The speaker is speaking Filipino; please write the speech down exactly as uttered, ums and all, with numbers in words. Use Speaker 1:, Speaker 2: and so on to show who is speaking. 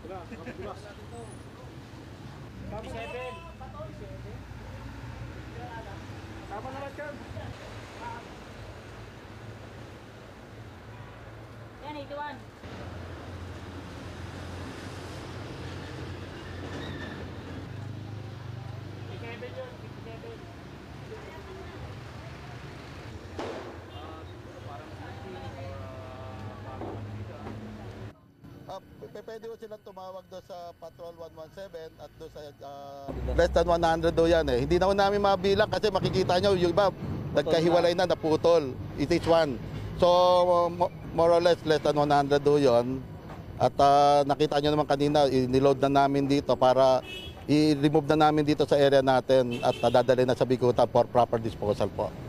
Speaker 1: Tama naman ka.
Speaker 2: Yan, eighty-one.
Speaker 1: fifty-seven yun, fifty-seven.
Speaker 3: Uh, pwede ko silang tumawag doon sa Patrol one one seven at doon sa uh, less than one hundred do yan eh. Hindi na namin mabilang kasi makikita nyo yung iba nagkahiwalay na, naputol. It is one. So more or less less than one hundred do yun. At uh, nakita nyo naman kanina, niload na namin dito para i-remove na namin dito sa area natin at uh, dadalhin na sa Bikutan for proper disposal po.